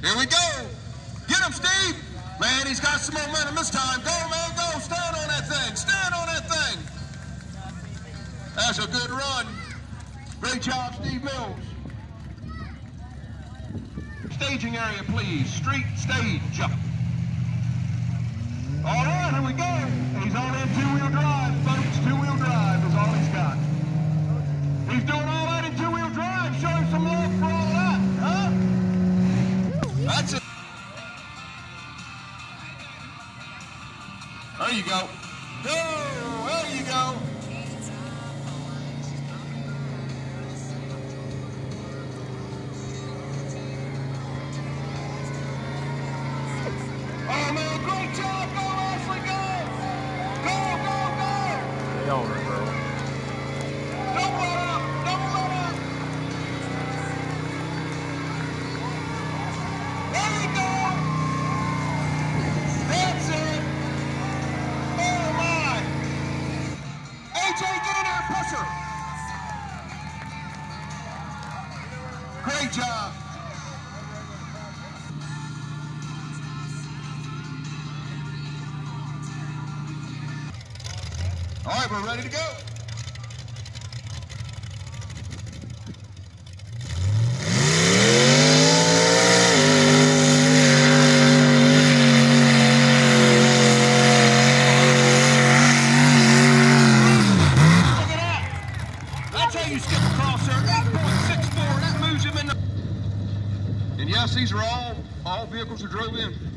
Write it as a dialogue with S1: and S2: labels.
S1: Here we go. Get him, Steve. Man, he's got some momentum this time. Go, man, go. Stand on that thing. Stand on that thing. That's a good run. Great job, Steve Mills. Staging area, please. Street stage. All right, here we go. He's on in two-wheel drive, folks. Two-wheel drive is all he's got. He's doing all that in two-wheel drive. Show him some love for all that, huh? That's it. There you go. Go, there you go. Oh, man, great job. Go, Ashley, go. Go, go, go.
S2: Stay on her, girl.
S1: Don't let up. Don't let up. There you go. That's it. Oh, my. AJ, get in there and push her. Great job. All right, we're ready to go. Look at that. That's how you skip across there. 8.64. That moves him in the... And yes, these are all vehicles that drove in.